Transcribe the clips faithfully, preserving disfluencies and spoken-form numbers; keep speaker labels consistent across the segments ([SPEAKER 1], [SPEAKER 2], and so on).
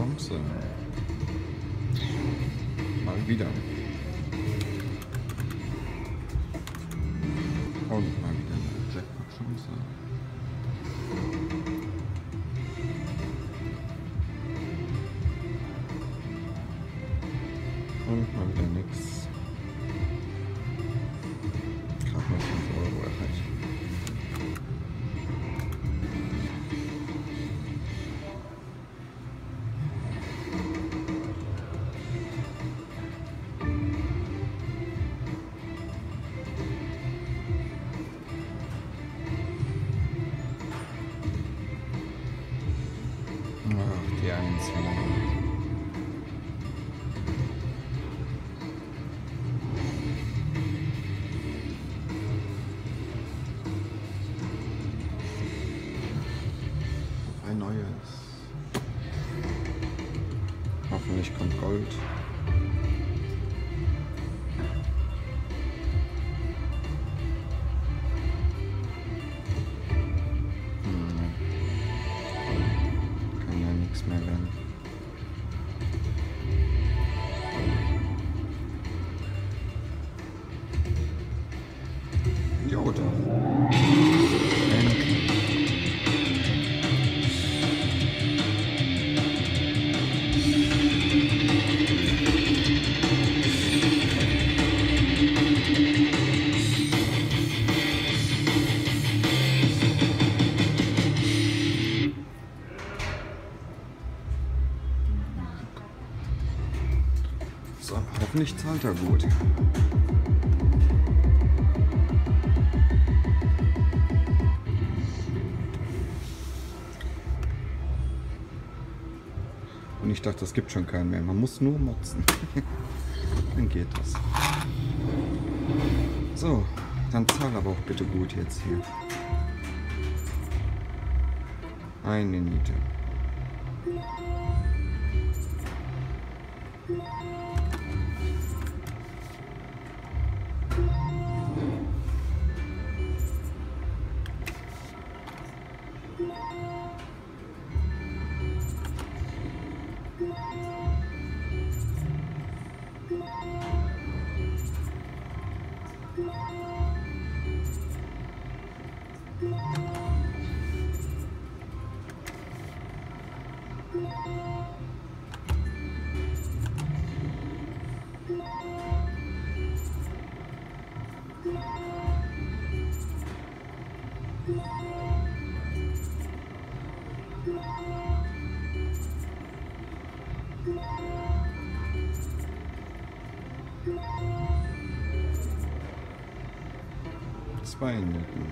[SPEAKER 1] Bronze. Mal wieder. Und mal wieder eine Jackpot-Chance. Und mal wieder nix. Gerade mal fünf Euro erreicht. Ach, die eins wieder. Ein neues. Hoffentlich kommt Gold. Mehr werden. Jo, doch. Endlich. So, hoffentlich zahlt er gut. Und ich dachte, es gibt schon keinen mehr. Man muss nur motzen. Dann geht das. So, dann zahl aber auch bitte gut jetzt hier. Eine Niete. Zwei Minuten.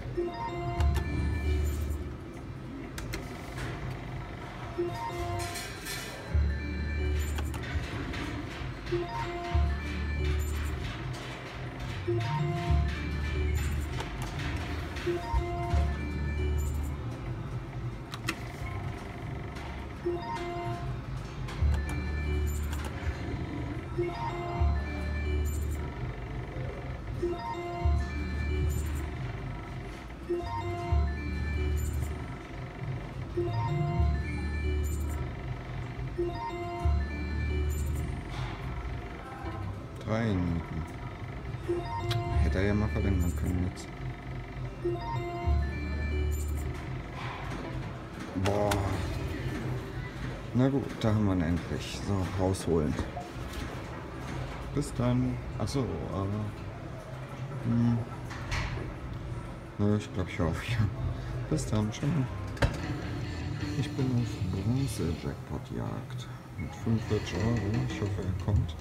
[SPEAKER 1] Drei Minuten. Hätte er ja mal verwenden können jetzt. Boah. Na gut, da haben wir ihn endlich. So, rausholen. Bis dann. Achso, aber... Hm. Nö, ich glaube, ich höre auf hier. Bis dann, schon. Ich bin auf Bronze-Jackpot-Jagd. Mit fünfundvierzig Euro. Ich hoffe, er kommt.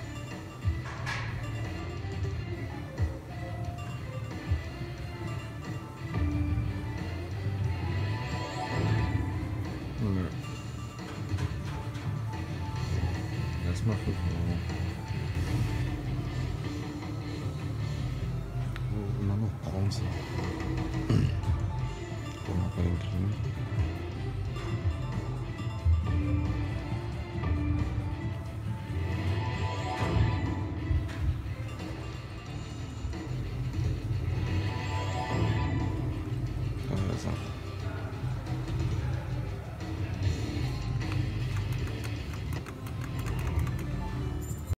[SPEAKER 1] Nö. Erstmal fünf Euro. Oh, immer noch Bronze. Guck mal bei den drin.